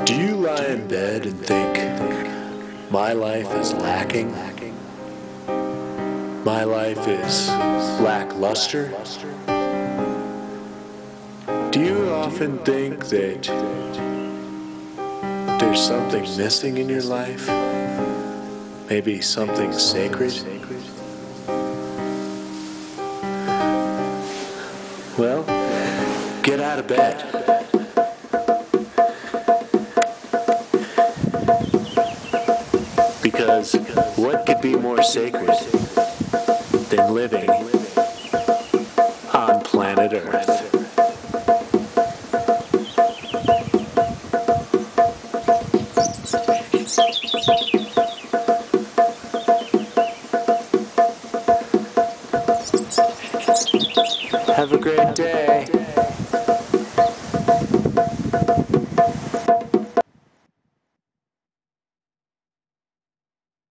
Do you lie in bed and think, my life is lacking? My life is lackluster? Do you often think that there's something missing in your life? Maybe something sacred? Well, get out of bed. Because what could be more sacred than living